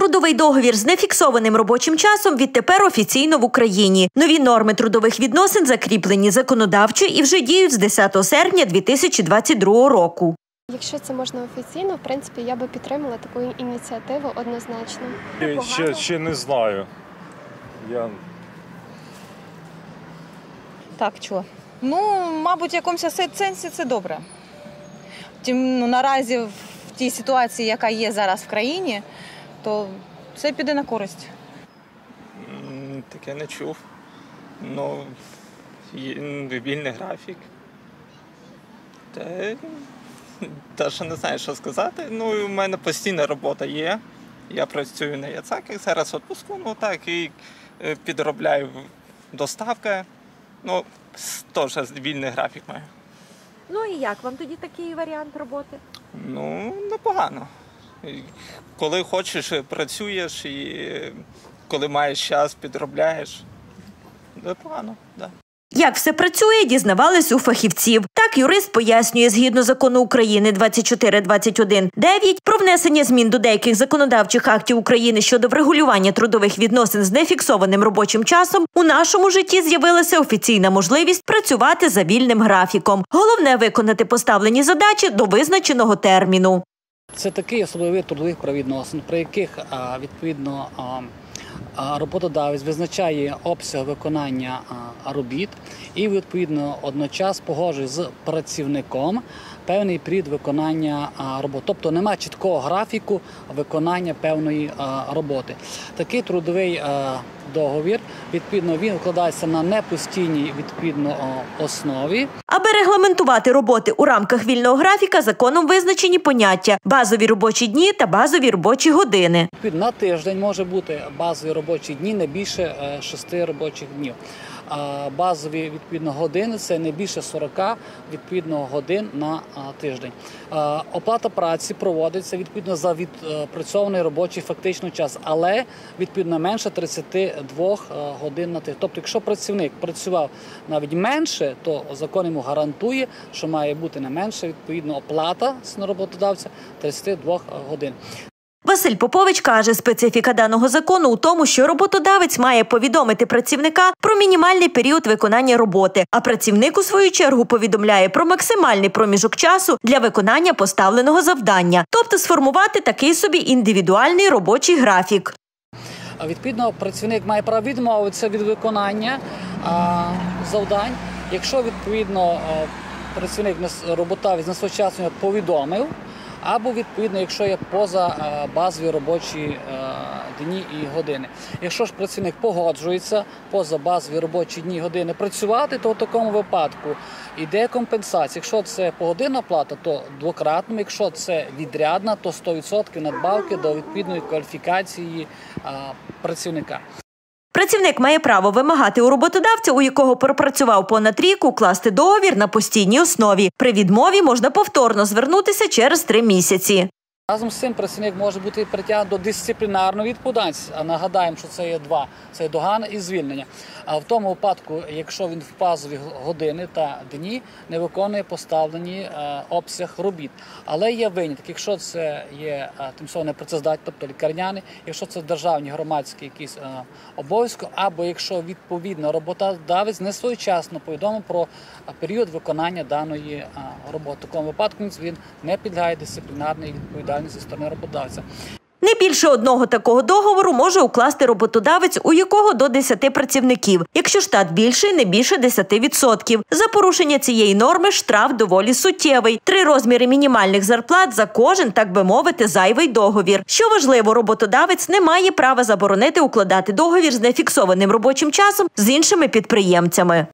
Трудовий договір з нефіксованим робочим часом відтепер офіційно в Україні. Нові норми трудових відносин закріплені законодавчо і вже діють з 10 серпня 2022 року. Якщо це можна офіційно, в принципі, я би підтримала таку ініціативу однозначно. Ще не знаю. Так, чого? Мабуть, в якомусь сенсі це добре. Втім, наразі в тій ситуації, яка є зараз в країні, то це піде на користь. Таке не чув. Вільний графік. Теж не знаю, що сказати. У мене постійна робота є. Я працюю на Яцаках, зараз в відпуску, і підробляю доставки. Теж вільний графік маю. І як вам тоді такий варіант роботи? Непогано. Коли хочеш, працюєш, і коли маєш час, підробляєш. Непогано, так. Як все працює, дізнавались у фахівців. Так, юрист пояснює, згідно закону України 2421-9 про внесення змін до деяких законодавчих актів України щодо врегулювання трудових відносин з нефіксованим робочим часом, у нашому житті з'явилася офіційна можливість працювати за вільним графіком. Головне – виконати поставлені задачі до визначеного терміну. Це такий особливий вид трудових правовідносин, при яких, відповідно, роботодавець визначає обсяг виконання робіт і, відповідно, одночасно погоджує з працівником певний період виконання роботи. Тобто немає чіткого графіку виконання певної роботи. Такий трудовий договір, відповідно, він укладається на непостійній, відповідно, основі. Аби регламентувати роботи у рамках вільного графіка, законом визначені поняття – базові робочі дні та базові робочі години. На тиждень може бути базові робочі дні не більше 6 робочих днів. Базові, відповідно, години – це не більше 40, відповідно, годин на тиждень. Оплата праці проводиться, відповідно, за відпрацьований робочий фактично час, але, відповідно, менше 32 годин на тиждень. Тобто, якщо працівник працював навіть менше, то закон йому гарантує, що має бути не менше, відповідно, оплата з роботодавця 32 годин. Василь Попович каже, специфіка даного закону у тому, що роботодавець має повідомити працівника про мінімальний період виконання роботи, а працівник, у свою чергу, повідомляє про максимальний проміжок часу для виконання поставленого завдання, тобто сформувати такий собі індивідуальний робочий графік. Відповідно, працівник має право відмовитися від виконання завдань, якщо, відповідно, працівник, роботодавець несвоєчасно повідомив, або, відповідно, якщо є поза базові робочі дні і години. Якщо ж працівник погоджується поза базові робочі дні і години працювати, то в такому випадку йде компенсація. Якщо це погодинна плата, то двократно, якщо це відрядна, то 100% надбавки до відповідної кваліфікації працівника. Працівник має право вимагати у роботодавця, у якого пропрацював понад рік, укласти договір на постійній основі. При відмові можна повторно звернутися через 3 місяці. Разом з цим працівник може бути притягнутий до дисциплінарної відповідальності. А нагадаємо, що це є 2. Це догана і звільнення. А в тому випадку, якщо він в базові години та дні не виконує поставлені обсяг робіт. Але є виняток, якщо це є тимчасово непрацездатний, тобто лікарняний, якщо це державні громадські якісь обов'язки, або якщо, відповідно, роботодавець не своєчасно повідомив про період виконання даної роботи. В такому випадку він не підлягає дисциплінарній відповідальності зі сторони роботодавця. Не більше одного такого договору може укласти роботодавець, у якого до 10 працівників. Якщо штат більший, не більше 10%. За порушення цієї норми штраф доволі суттєвий. 3 розміри мінімальних зарплат за кожен, так би мовити, зайвий договір. Що важливо, роботодавець не має права заборонити укладати договір з нефіксованим робочим часом з іншими підприємцями.